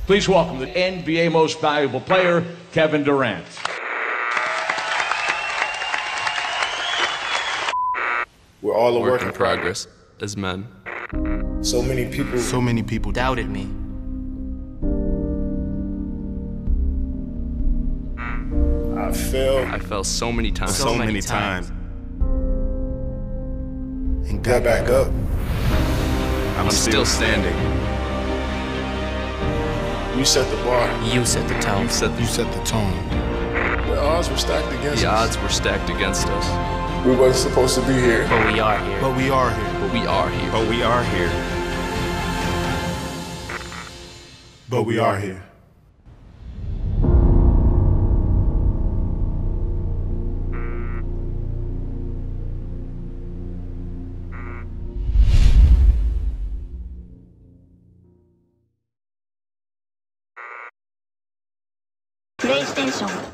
Please welcome the NBA Most Valuable Player, Kevin Durant. We're all a work in progress as men. So many people doubted me. I fell so many times. So many times. And got back up. I'm still standing. You set the bar. You set the tone. You set the tone. The odds were stacked against us. The odds were stacked against us. We wasn't supposed to be here. But we are here. But we are here. But we are here. But we are here. But we are here. PlayStation